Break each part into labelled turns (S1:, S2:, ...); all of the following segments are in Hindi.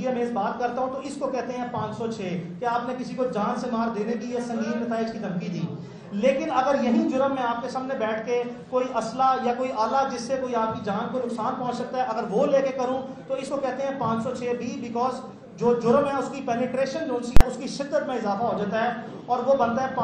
S1: मीडिया में इस बात करता हूं तो इसको कहते हैं 506 कि आपने किसी को जान से मार देने की या संगीन नताइज की धमकी दी। लेकिन अगर यही जुर्म में आपके सामने बैठ के कोई असला या कोई आला जिससे कोई आपकी जान को नुकसान पहुंच सकता है अगर वो लेके करूं तो इसको कहते हैं 506 बी, बिकॉज जो जुर्म है उसकी पेनिट्रेशन जो उसकी शिद्दत में इजाफा हो जाता है और वो बनता है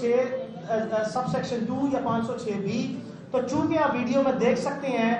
S1: 506 सबसेक्शन 2 या 506 बी। तो चूंकि आप वीडियो में देख सकते हैं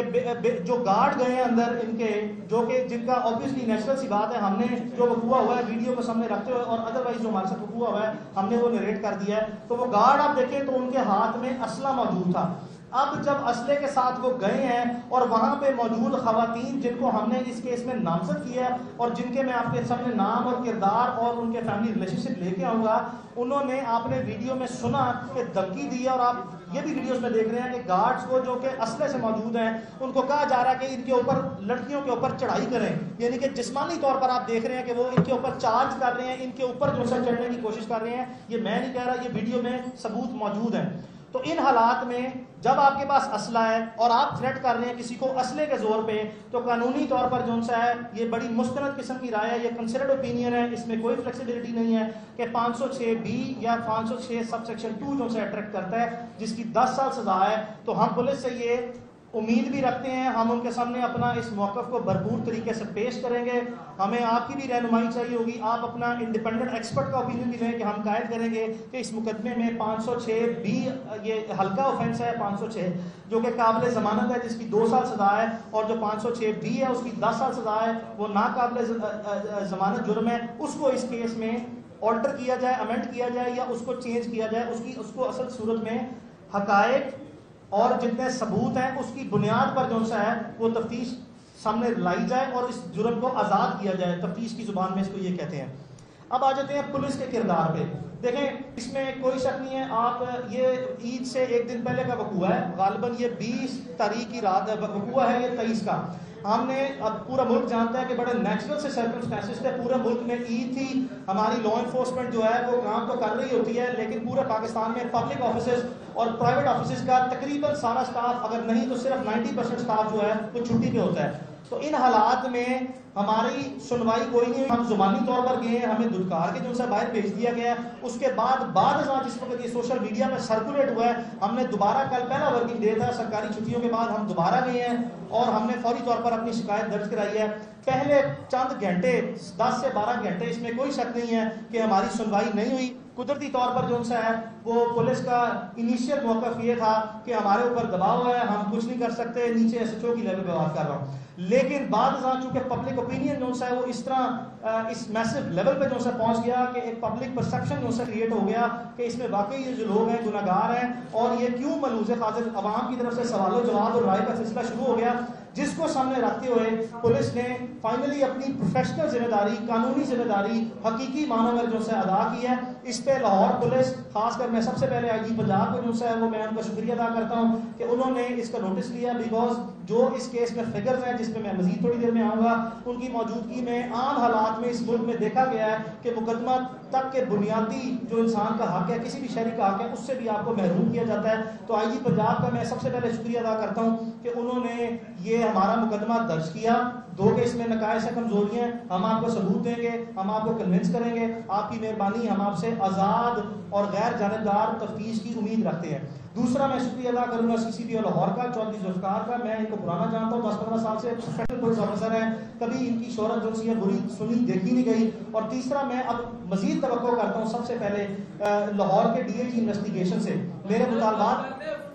S1: कि जो गार्ड गए हैं अंदर इनके, जो कि जिनका ऑब्वियसली नेचुरल सी बात है, हमने जो वकूआ हुआ है वीडियो को सामने रखते हुए और अदरवाइज जो हमारे साथ वकूआ हुआ है हमने वो नरेट कर दिया है। तो वो गार्ड आप देखें तो उनके हाथ में असला मौजूद था। अब जब असले के साथ वो गए हैं और वहां पे मौजूद खवातीन जिनको हमने इस केस में नामजद किया है और जिनके मैं आपके सामने नाम और किरदार और उनके फैमिली रिलेशनशिप लेके आऊंगा, उन्होंने आपने वीडियो में सुना कि धमकी दी है और आप ये भी वीडियोस में देख रहे हैं कि गार्ड्स को जो कि असले से मौजूद हैं उनको कहा जा रहा है कि इनके ऊपर, लड़कियों के ऊपर चढ़ाई करें, यानी कि जिस्मानी तौर पर आप देख रहे हैं कि वो इनके ऊपर चार्ज कर रहे हैं, इनके ऊपर जो है चढ़ने की कोशिश कर रहे हैं। ये मैं नहीं कह रहा, ये वीडियो में सबूत मौजूद है। तो इन हालात में जब आपके पास असला है और आप थ्रेट कर रहे हैं किसी को असले के जोर पे, तो कानूनी तौर पर जो सा है ये बड़ी मुस्तनद किस्म की राय है, ये कंसिडर्ड ओपिनियन है, इसमें कोई फ्लेक्सिबिलिटी नहीं है कि 506 बी या 506 सबसेक्शन 2 जो सा अट्रैक्ट करता है जिसकी 10 साल सजा है। तो हम पुलिस से ये उम्मीद भी रखते हैं, हम उनके सामने अपना इस मौक़िफ़ को भरपूर तरीके से पेश करेंगे। हमें आपकी भी रहनुमाई चाहिए होगी, आप अपना इंडिपेंडेंट एक्सपर्ट का ओपिनियन भी लें कि हम कायद करेंगे कि इस मुकदमे में 506 बी, ये हल्का ऑफेंस है 506 जो कि काबिल ज़मानत है जिसकी 2 साल सजा है, और जो 506 बी है उसकी 10 साल सजा है, वो नाकाबिल ज़मानत जुर्म है। उसको इस केस में ऑल्टर किया जाए, अमेंड किया जाए या उसको चेंज किया जाए, उसको असल सूरत में हकायक और जितने सबूत हैं उसकी बुनियाद पर जो सा है वो तफ्तीश सामने लाई जाए और इस जुर्म को आज़ाद किया जाए। तफ्तीश की जुबान में इसको ये कहते हैं। अब आ जाते हैं पुलिस के किरदार पे। देखें, इसमें कोई शक नहीं है, आप ये ईद से एक दिन पहले का वकूआ है, गालिबन ये 20 तारीख की रात वकूआ है, ये 23 का। हमने, अब पूरा मुल्क जानता है कि बड़े नेचुरल से सर्कमस्टेंसेस थे, पूरे मुल्क में ईद थी, हमारी लॉ इन्फोर्समेंट जो है वो काम तो कर रही होती है, लेकिन पूरे पाकिस्तान में पब्लिक ऑफिसेज और प्राइवेट ऑफिसेज का तकरीबन सारा स्टाफ, अगर नहीं तो सिर्फ 90% स्टाफ जो है वो छुट्टी पे होता है। तो इन हालात में हमारी सुनवाई कोई नहीं हुई, हम जुबानी तौर पर गए हैं, हमें दुदकार के जो सा बाहर भेज दिया गया। उसके बाद जिस वक्त ये सोशल मीडिया में सर्कुलेट हुआ है, हमने दोबारा, कल पहला वर्किंग डे था, सरकारी छुट्टियों के बाद हम दोबारा गए हैं और हमने फौरी तौर पर अपनी शिकायत दर्ज कराई है। पहले चंद घंटे, 10 से 12 घंटे, इसमें कोई शक नहीं है कि हमारी सुनवाई नहीं हुई। कुदरती तौर पर जो सा है वो पुलिस का इनिशियल मौक़िफ़ ये था कि हमारे ऊपर दबाव है, हम कुछ नहीं कर सकते, नीचे एसएचओ की लेवल पे बात कर रहा हूँ। लेकिन बाद चूंकि पब्लिक ओपिनियन जो सा है वो इस तरह इस मैसिव लेवल पे जो सा पहुंच गया कि एक पब्लिक परसेप्शन जो सा क्रिएट हो गया कि इसमें वाकई ये जो लोग हैं गुनाहगार हैं और ये क्यों मलूज़ खातिर, अवाम की तरफ से सवाल जवाब और राय का सिलसिला शुरू हो गया, जिसको सामने रखते हुए पुलिस ने फाइनली अपनी प्रोफेशनल जिम्मेदारी, कानूनी जिम्मेदारी हकीकी मानों में जो है अदा की है। इस पे लाहौर पुलिस, खासकर मैं सबसे पहले आईजी पंजाब को जो है वो मैं उनका शुक्रिया अदा करता हूँ कि उन्होंने इसका नोटिस लिया, बिकॉज जो इस केस में फिगर्स हैं जिसमें मैं मजीद थोड़ी देर में आऊँगा, उनकी मौजूदगी में आम हालात में इस मुल्क में देखा गया है कि मुकदमा तक के बुनियादी जो इंसान का हक है, किसी भी शहरी का हक है, उससे भी आपको महरूम किया जाता है। तो आईजी पंजाब का मैं सबसे पहले शुक्रिया अदा करता हूँ कि उन्होंने ये हमारा मुकदमा दर्ज किया। 2 के इसमें नकायस से कमजोरियां, हम आपको सबूत देंगे, हम आपको कन्विंस करेंगे, आपकी मेहरबानी, हम आपसे आज़ाद और गैर जानिबदार तफ्तीश की उम्मीद रखते हैं। दूसरा मैं शुक्रिया अदा करूंगा CCP लाहौर का, चौधरी जुल्फ़िकार का। मैं इनको पुराना जानता हूँ, 10-15 साल से प्रोफेशनल पुलिस ऑफिसर है, कभी इनकी शोहरत जो है बुरी सुनी देखी नहीं गई। और तीसरा मैं अब मजीद तवक्को करता हूँ सबसे पहले लाहौर के DIG इन्वेस्टिगेशन से मेरे मुतालबात।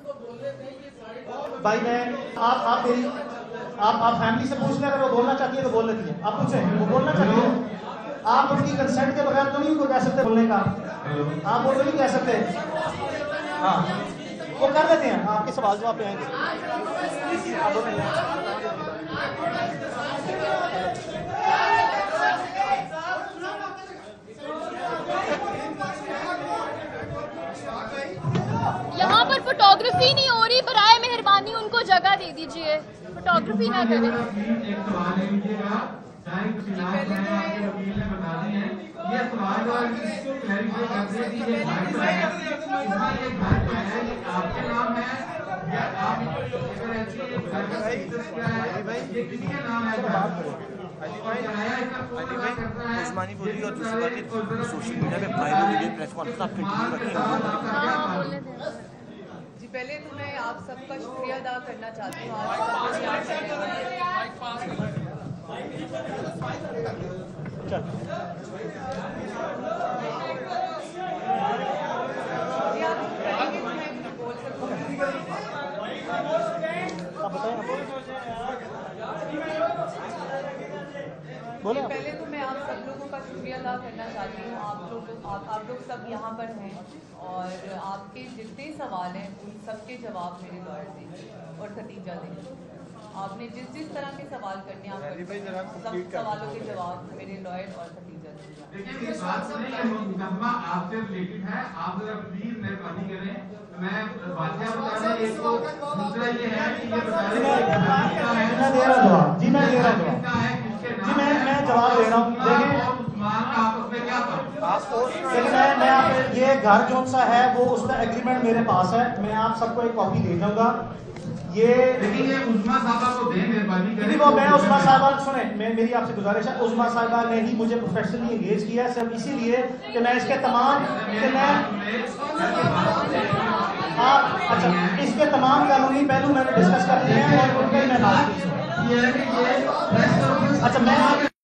S1: भाई मैं आप मेरी आप फैमिली से पूछ लें, अगर वो बोलना चाहती है तो बोल लेती है, आप पूछे वो बोलना चाहती है, आप उनकी कंसेंट के बगैर तो नहीं उनको कह सकते बोलने का, आप वो तो नहीं कह सकते। हाँ, वो कर देते हैं, आपके सवाल जवाब पे आएंगे।
S2: यहाँ पर फोटोग्राफी नहीं हो रही, बराए मेहरबानी उनको जगह दे दीजिए, फोटोग्राफी ना करें।
S3: अली भाई उस्मानी बोली और दूसरी बात सोशल मीडिया पे वायरल वीडियो प्रेस कॉन्फ्रेंस आप कंटिन्यू रखें।
S4: जी पहले तो मैं आप सबका शुक्रिया अदा करना चाहती हूँ। आज पहले तो मैं आप सब लोगों का शुक्रिया अदा करना चाहती हूँ। आप लोग सब यहाँ पर हैं और आपके जितने सवाल हैं उन सब के जवाब मेरे लॉयर देंगे और खतीजा देंगे। आपने जिस तरह के सवाल करने आप सब सवालों के जवाब मेरे लॉयर और खतीजा देंगे।
S5: देखिए इस बात से नहीं मुकदमा आपसे रिलेटेड है, आप जरा प्लीज मेहरबानी करें। मैं बातें बता रहा एक तो दूसरा ये है कि ये बता रहे हैं
S1: मैं दे रहा जवाब जी, मैं दे रहा जवाब जी, मैं जवाब दे रहा हूँ। देखिए मैं ये घर जो सा है वो उसका एग्रीमेंट मेरे पास है, मैं आप सबको एक कॉपी दे जाऊंगा। ये
S5: उस्मा साहबा को दें मेहरबानी करें।
S1: वो मैं उस्मा साहबा सुने, मेरी आपसे गुजारिश है, उस्मा साहबा ने ही मुझे प्रोफेशनली एंगेज किया है सिर्फ इसीलिए कि मैं इसके तमाम अच्छा इसके तमाम कानूनी पहलू मैंने डिस्कस कर लिए हैं और उन पर मैं बात की। अच्छा मैं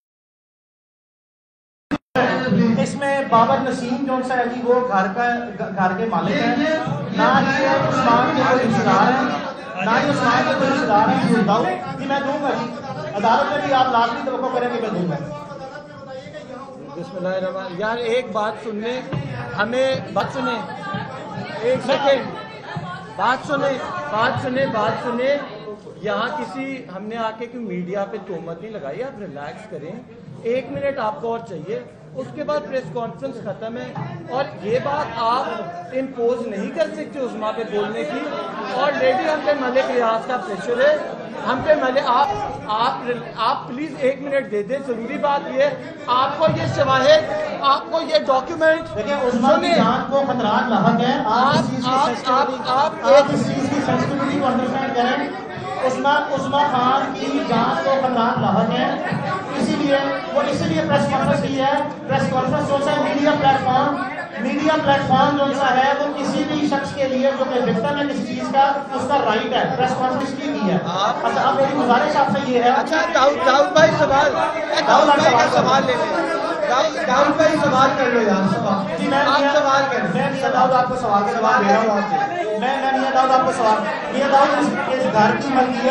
S1: इसमें बाबर नसीम जो सा है जी वो घर के मालिक हैं, ना ये उस्मान के कोई रिश्तेदार हैं, ना ही उस्मान के कोई रिश्तेदार हैं। जी मैं दूंगा जी, अदालत में भी आप लाजमी तवक्को करेंगे मैं दूंगा।
S3: बिस्मिल्लाह यार एक बात सुनने हमें बात सुने, एक सेकेंड बात सुने। यहाँ किसी हमने आके कोई मीडिया पे तोहमत नहीं लगाई, आप रिलैक्स करें। 1 मिनट आपको और चाहिए, उसके बाद प्रेस कॉन्फ्रेंस खत्म है। और ये बात आप इम्पोज नहीं कर सकते उस्मा पे बोलने की। ऑलरेडी हम पे मलिक रियाज का प्रेशर है, हम पे मलिक आप प्लीज 1 मिनट दे दें। जरूरी बात ये आपको ये शवाहिद, आपको ये डॉक्यूमेंट,
S1: देखिए उस्मा की जान को खतरात लाहक है। आप इस चीज की सेंसिटिविटी को अंडरस्टैंड करें। उस्मा खान की जान को खतरात लाहक है, इसीलिए प्रेस कॉन्फ्रेंस की है। प्रेस कॉन्फ्रेंस जो सा मीडिया प्लेटफॉर्म जो सा है वो किसी भी शख्स के लिए जो कि विक्टिम है किसी चीज का, उसका राइट है। प्रेस कॉन्फ्रेंस की है। अच्छा अब मेरी गुजारिश आपसे ये है।
S3: अच्छा दाऊद भाई सवाल ले लें। दाऊद भाई सवाल कर लो यार।
S1: जी मैं सवाल कर, मैं मियां दाऊद आपको सवाल दे रहा हूँ आपसे। मैं मियां दाऊद आपको सवाल, मियां दाऊद इस घर की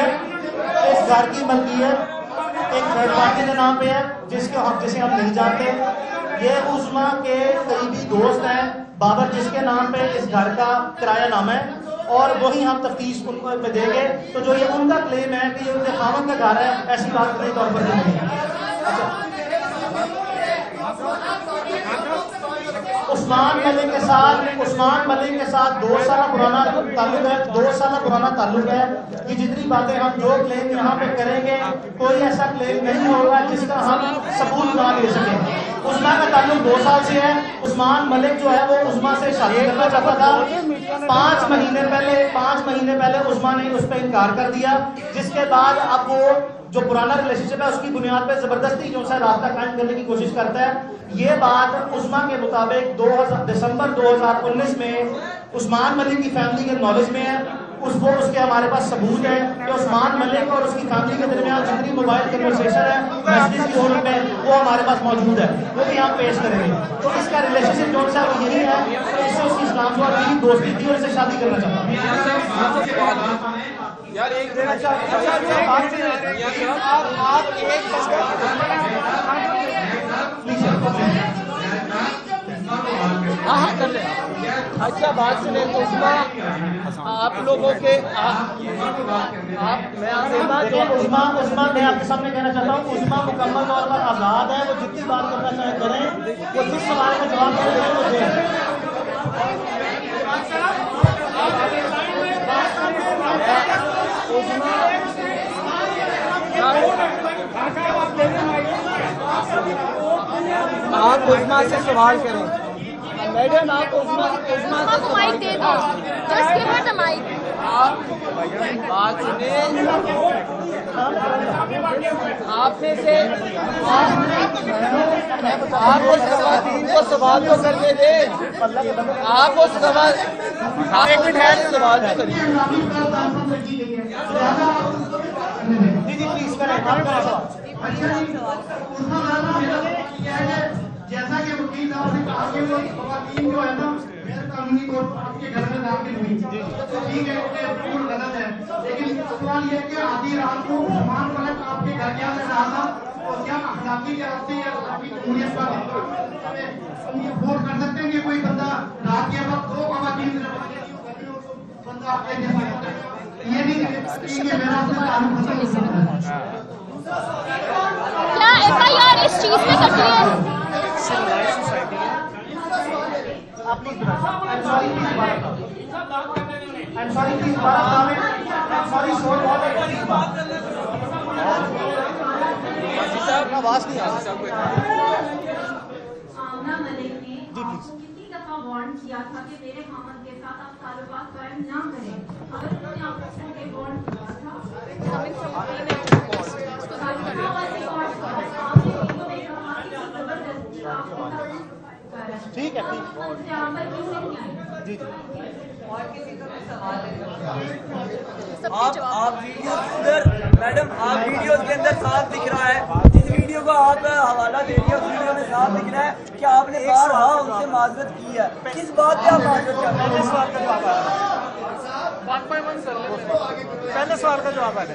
S1: मलकियत एक थर्ड पार्टी के नाम पे है जिसे हम नहीं जानते। ये उस्मा के करीबी दोस्त हैं बाबर, जिसके नाम पे इस घर का किराया नाम है और वही हम तफ्तीश में देंगे। तो जो ये उनका क्लेम है कि ये उनके खामन का घर है, ऐसी बात नहीं तौर पर नहीं है। अच्छा उस्मान मलिक के साथ 2 साल पुराना ताल्लुक है। कि जितनी बातें हम जो क्लेम यहाँ पे करेंगे कोई ऐसा क्लेम नहीं होगा जिसका हम सबूत ना दे सके। उस्मा का ताल्लुक 2 साल से है। उस्मान मलिक जो है वो उस्मा से शादी करना चाहता था। 5 महीने पहले उस्मा ने उस पर इनकार कर दिया, जिसके बाद अब वो जो पुराना रिलेशनशिप है उसकी बुनियाद पे जबरदस्ती जो सा रास्ता कायम करने की कोशिश करता है। ये बात उस्मा के मुताबिक दिसंबर 2019 में उस्मान मलिक की फैमिली के नॉलेज में है। उसके हमारे पास सबूत है कि उस्मान मलिक और उसकी फैमिली के दरमियान जितनी मोबाइल कन्वर्सेशन है मैसेज की फोन में वो हमारे पास मौजूद है, वो भी आप पेश करेंगे। तो इसका रिलेशनशिप जो है वो यही है कि इससे उसकी इस्लाम से की दोस्ती थी और इसे शादी करना चाहता है।
S3: यार एक हाँ कर ले। अच्छा बात सुने उस्मा, आप लोगों के
S1: उस्मा मैं आपके सामने कहना चाहता हूँ, उस्मा मुकम्मल तौर पर आज़ाद है। वो जितनी बात करना चाहे करें, वो जिस सवाल का जवाब दें वो दें।
S3: आप उस्मा से सवाल करें। मैडम आप उस्मा
S2: को माइक दे दो, just give her the mic.
S3: आप बात सुने। आप में से आप उस खवातीन को सवाल तो करने दे, आप उस सवाल एक मिनट है सवाल तो करिए।
S5: जैसा कि वकील साहब ने कहा कि वो खवातीन जो है ना गैर कानूनी तौर पर आपके घर में दाखिल हुई, ठीक है, ये बिल्कुल गलत है। लेकिन सवाल ये है कि आधी रात को मुसलमान पलट आपके घर के अंदर रहा था, और क्या अखलाकी के रास्ते या अखलाकी जमहूरियत का हम ये वोट कर सकते हैं कि कोई बंदा रात के वक्त दो खवातीन बंदा आपके घर में ये भी मेरा अपना ताल्लुक
S2: क्या FIR इस चीज पे कटी है?
S1: आवाज नहीं आ रही।
S6: आमना मलिक ने आपको कितनी दफा वार्न किया था कि मेरे खामन के साथ आप ताल्लुकात कायम ना करें? अगर उन्होंने आपको वार्न किया था
S1: ठीक है, ठीक जी।
S4: और किसी का भी सवाल है?
S7: आप वीडियो उधर मैडम आप वीडियो के अंदर साफ दिख रहा है, जिस वीडियो को आप हवाला दे रही है उस वीडियो में साफ दिख रहा है कि आपने बारहा उनसे माजरत की है। किस बात पे आप माजरत कर रहे हैं?
S1: पहले सवाल का जवाब आया, पहले सवाल का जवाब आया।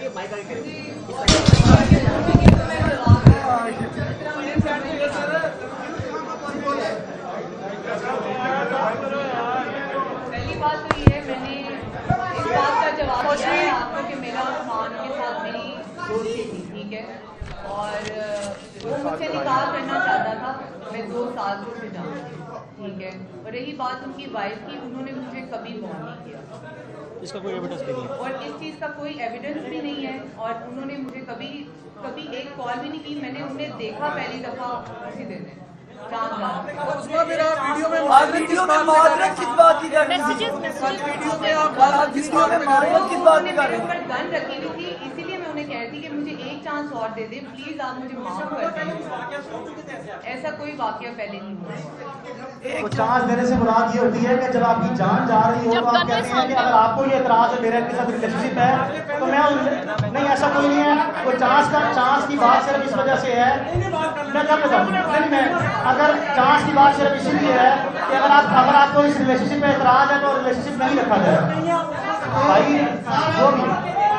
S4: पहली बात तो ये है, मैंने इस बात का जवाब दिया है आपको कि मेरा उस्मान के साथ मेरी दोस्ती थी, ठीक है, और वो मुझसे निकाह करना चाहता था। मैं 2 साल से उसे जानती हूँ, ठीक है। और रही बात उनकी वाइफ की, उन्होंने मुझे कभी फोन नहीं किया,
S1: इसका कोई एविडेंस भी नहीं है,
S4: और इस चीज़ का कोई एविडेंस भी नहीं है, और उन्होंने मुझे कभी एक कॉल भी नहीं की। मैंने उन्हें देखा पहली दफा उसी दिन
S7: उसमें मेरा वीडियो में माजरत किस बात की कर रही थी? वीडियो में आप वीडियो में माजरत किस बात की कर रही थी?
S4: गन रखी हुई थी, इसीलिए मैं उन्हें कहती कि मुझे एक चांस और दे दे प्लीज, आप मुझे माफ कर दें। ऐसा कोई वाकया पहले नहीं हुआ।
S1: तो चांस देने से मुराद ये होती है कि जब आपकी जान जा रही हो तो आप कहते हैं कि अगर आपको ये एतराज है मेरे के साथ रिलेशनशिप है तो मैं नहीं, ऐसा कोई नहीं है। वो चांस की बात सिर्फ इस वजह से है, मैं क्या बताऊँ, मैं अगर चांस की बात सिर्फ इसीलिए है कि अगर आपको इस रिलेशनशिप में एतराज है तो रिलेशनशिप नहीं रखा जाए भाई, जो भी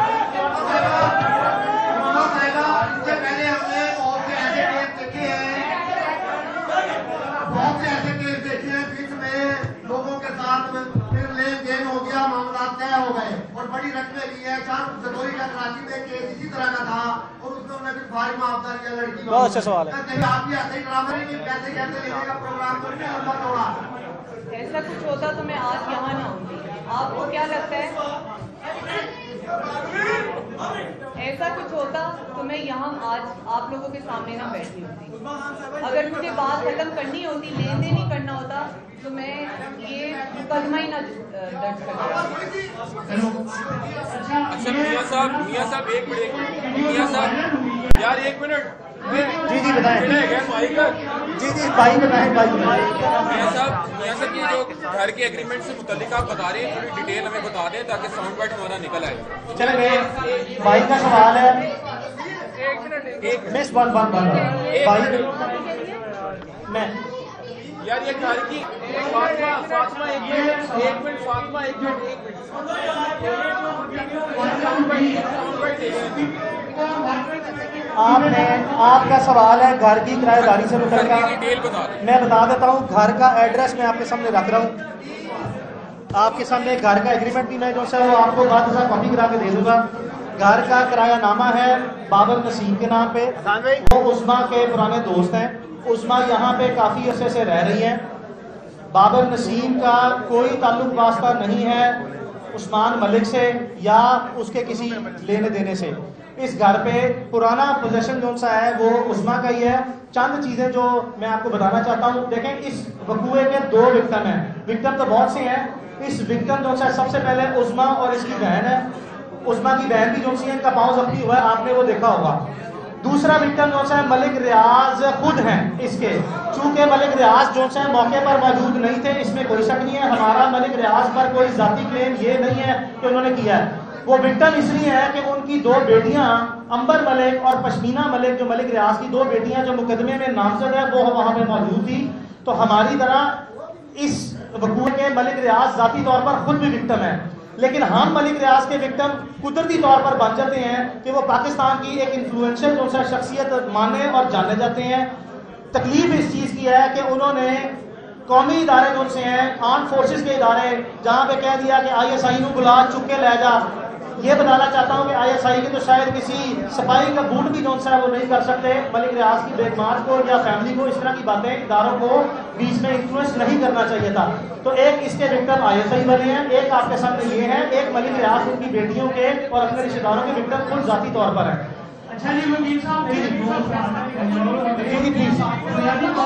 S5: और बड़ी रकमें ली है। जदोरी का कराची में केस इसी तरह का था, और उसमें उन्होंने फिर भारी मुआवजा लिया लड़की को।
S1: बहुत अच्छा सवाल है।
S5: आप भी ऐसे ही ड्रामा नहीं, पैसे कैसे लेने का प्रोग्राम करके लंबा दौड़ा।
S4: ऐसा कुछ होता तो मैं आज यहाँ ना होती। आपको क्या लगता है ऐसा कुछ होता तो मैं यहाँ आज आप लोगों के सामने ना बैठी होती? अगर मुझे बात खत्म करनी होती, लेन देन ही करना होता, तो मैं ये मुकदमा ही ना दर्ज करता।
S8: अच्छा मियां साहब एक मिनट मियां साहब यार एक मिनट
S1: जी बताएं।
S8: भाई का
S1: जी भाई बताएं, भाई
S8: मियां साहब ये जो घर के एग्रीमेंट से मुतालिक आप बता रहे हैं, थोड़ी डिटेल हमें बता दें ताकि साउंड बाइट हमारा निकल आए।
S1: चलेंगे, भाई का सवाल है। मिस वन भाई मैं
S8: यार ये घर की फातिमा एक मिनट फातिमा एक मिनट
S1: आपका सवाल है घर की किराएदारी से मुतल्लिक।
S8: डिटेल बता दें।
S1: मैं बता देता हूँ, घर का एड्रेस मैं आपके सामने रख रहा हूँ, आपके सामने घर का एग्रीमेंट भी मैं जो है वो आपको बाद में कॉपी करा के दे दूंगा। घर का किरायानामा है बाबर नसीम के नाम पे, वो उस्मा के पुराने दोस्त हैं। उस्मा यहाँ पे काफ़ी अरसे से रह रही हैं। बाबर नसीम का कोई ताल्लुक वास्ता नहीं है उस्मान मलिक से या उसके किसी लेने देने से। इस घर पे पुराना पोजेशन जो सा है वो उस्मा का ही है। चंद चीज़ें जो मैं आपको बताना चाहता हूँ, देखें इस वकूए के 2 विक्टिम हैं। विक्टिम तो बहुत से हैं, इस विक्टिम जो सा सबसे पहले उस्मा और इसकी बहन है। उस्मा की बहन भी जो सी इनका पाँव जख्मी हुआ है, आपने वो देखा होगा। दूसरा विक्टिम जो है मलिक रियाज खुद हैं इसके, चूंकि मलिक रियाज जो है मौके पर मौजूद नहीं थे, इसमें कोई शक नहीं है। हमारा मलिक रियाज पर कोई जाती क्लेम ये नहीं है कि उन्होंने किया है। वो विक्टिम इसलिए है कि उनकी दो बेटियां अंबर मलिक और पश्मीना मलिक, जो मलिक रियाज की दो बेटियां जो मुकदमे में नामजद है, वो वहां पे मौजूद थी। तो हमारी तरह इस वकूअ के मलिक रियाज जाती तौर पर खुद भी विक्टिम है, लेकिन हम मलिक रियाज के विक्टिम कुदरती तौर पर बन जाते हैं कि वो पाकिस्तान की एक इन्फ्लुएंशियल जो सा शख्सियत माने और जाने जाते हैं। तकलीफ इस चीज़ की है कि उन्होंने कौमी इदारे जो से हैं, आर्म फोर्सेस के इदारे, जहाँ पे कह दिया कि ISI को बुला चुक के ले जा। ये बताना चाहता हूँ कि ISI के तो शायद किसी सफाई का बूट भी जो है वो नहीं कर सकते। मलिक रियाज की बेगमार को या फैमिली को इस तरह की बातें इदारों को बीच में इन्फ्लुएंस नहीं करना चाहिए था। तो एक इसके विक्टिम ISI बने हैं, एक आपके सामने ये है, एक मलिक रियाज उनकी बेटियों के और अपने रिश्तेदारों के विक्टिम खुद जाती तौर पर है।
S5: अच्छा जी वकील साहब,
S1: जी प्लीज।